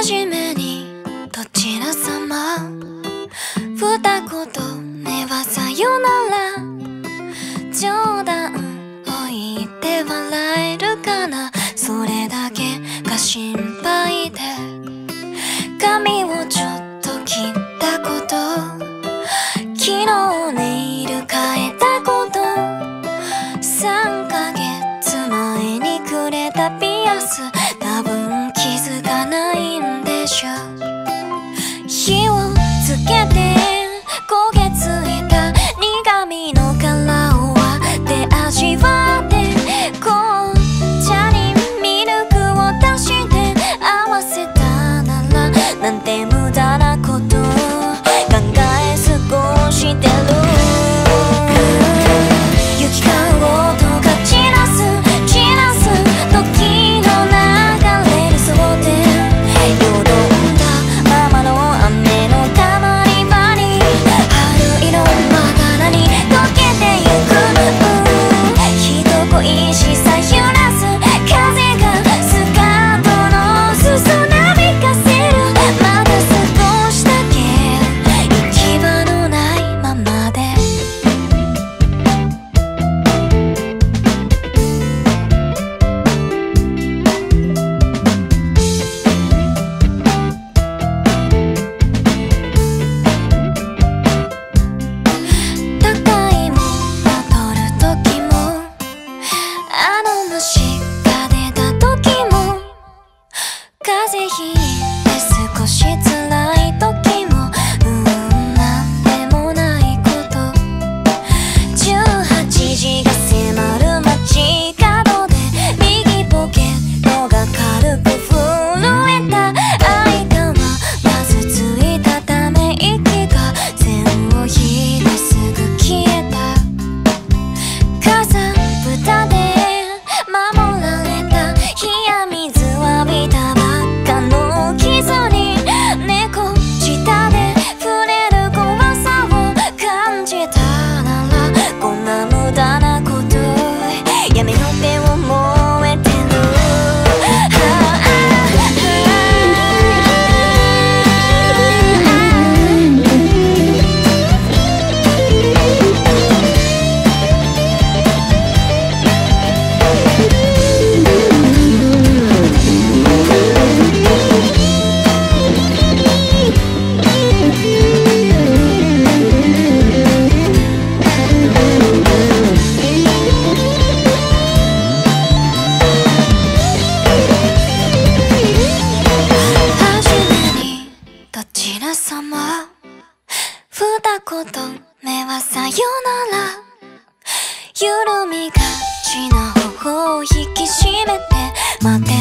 じめにどちらさま、二言目はさよなら、冗談を言って笑えるかな、それだけが心配で、髪をちょっと切ったこと、昨日ネイル変えたこと、3ヶ月前にくれたピアス、多分気づかないんでしょ。火をつけて焦げついた苦味の殻を割って味わって、紅茶にミルクを足して合わせたなら、なんて無駄なこと考え過ごしてる。行き交う音が散らす時の流れに沿って、淀んだままの雨の溜まり場に、春色まだらに溶けてゆく、人恋しさ揺らす風が、スカートの裾を涙かせる、まだ少しだけ行き場のないままで。高い物を取るときも、あの虫が出たときも、風邪ひいて少し辛いときも、なんでもないこと。18時が迫る街角で、右ポケットが軽く震えた、相変わらずついたため息が線を引いてすぐ消えた。かさぶたで守られた、冷や水浴びたばっかの傷に、猫舌で触れる怖さを感じたなら、こんな無駄なことやめようって思えてる。はじめにどちらさま、二言目はさよなら、緩みがちな頬を引き締めて待って